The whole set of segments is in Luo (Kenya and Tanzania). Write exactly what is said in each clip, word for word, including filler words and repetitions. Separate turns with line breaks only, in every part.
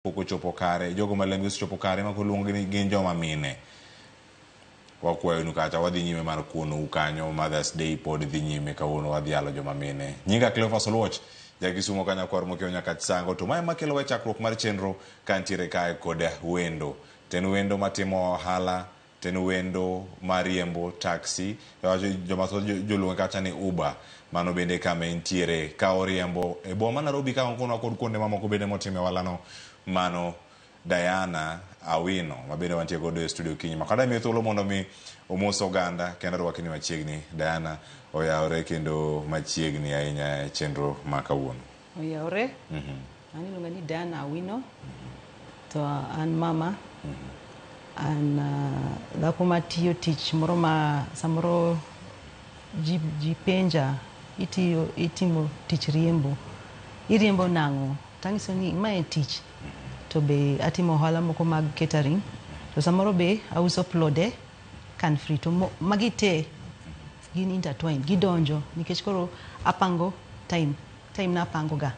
poko chopo kare jogo malembe chopo kare ma koluongo ni gin joma mine wakwayo nu kacha wadhi nyime mar kuno ukanyo Mother's Day pod dhi nyime kawuono wadhi alo joma mine nyinga Cleophas Oluoch jakisumo kanya kwar mokeo nyaka tsango to mae makelo we chakruok mar chenro kantiere kae kod wendo ten wendo matimo ohala ten wendo mariembo taxi joma joluongo kacha ni Uber mano bende kame intiere ka oriembo e boma Nairobi ka onkono kod kuonde mamoko bende motime walano mano Diana Awino mabende wantie godo e studio kinyi makada mi thuolo mondo mi omoso ganda kendo rwakini machiegni Diana oyawre kendo machiegni ahinya chenro makawuono
oyawre mhm mm ani lunga ni Diana Awino mm -hmm. to an mama mhm mm an uh, dhako matiyo tich moro ma samoro ji ji penja itiyo itimo tich riembo iriembo nango tangiso ni mae tich to be atimo ohala moko mag catering to samoro be auso plode kan free to magite gin intertwined gidonjo nikech koro apango time time na apango ga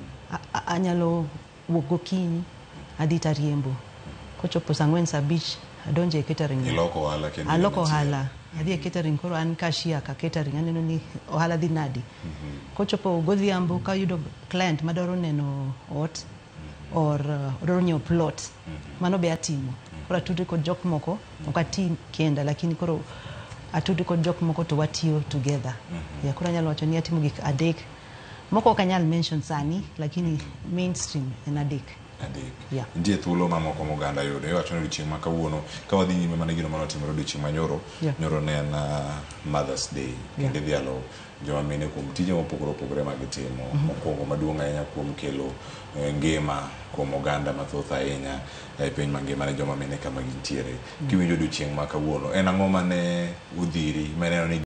anyalo wugo kinyi adita riembo kochopo sangwen sabich adonje catering
iloko hala kendo
aloko hala adhi catering koro an kashia ka catering aneno ni ohala dhi nadi mm -hmm. kochopo godhiambo ka yudo client madoro neno ot or uh, odoro nyo plot mm -hmm. mano be atimo koro atudo kod jok moko ok ati kenda lakini koro atudo kod jok moko to watiyo together mm -hmm. ya koro nyalo wacho ni atimo gik adek moko kanyal mention sani lakini mainstream en adek
adek yeah. Ndiye thuolo mamoko moganda yudo e wacho ni chieng' makawuono ka wadhi nyime mana gino mano timore chieng' manyoro yeah. Nyoro ne en uh, Mother's Day kendo yeah. Dhialo joma mine kuom tije mopogore opogore mag timo mm -hmm. mokwongo maduong' ahinya kuom kelo eh, ngima kuom oganda mathoth ahinya e piny mangima ne joma mine kama gintiere mm -hmm. Kiwinjo odiochieng' makawuono en ang'o mane udhiri meneno ni